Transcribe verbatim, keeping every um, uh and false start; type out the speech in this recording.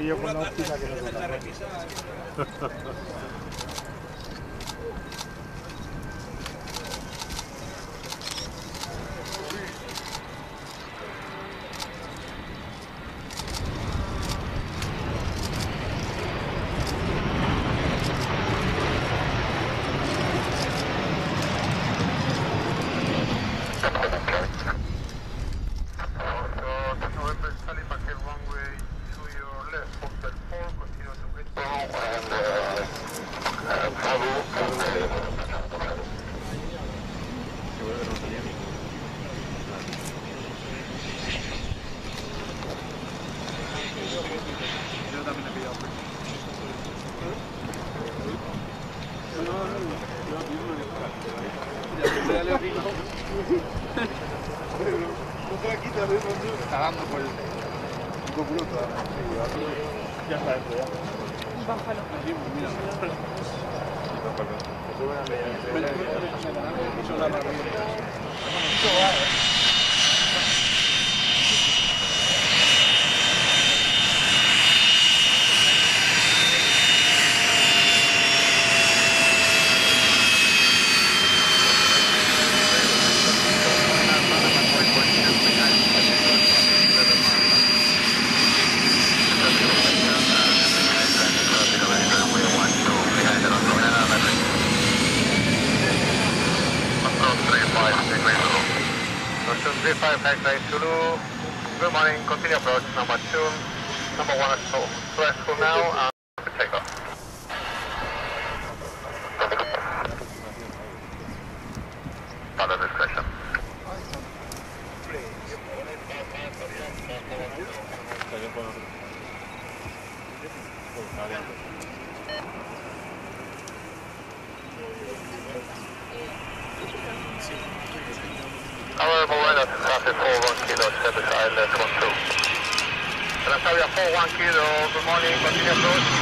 yo con la óptica que no se la está dando por el tipo bruto. Ya está dentro ya. Bájalo. Mira. three five nine nine Zulu, good morning, continue approach number two, number one is successful now, and take off. Follow discretion. Our Morena, traffic four one kilo, service island one two. Transavia four one kilo, good morning, continue approach.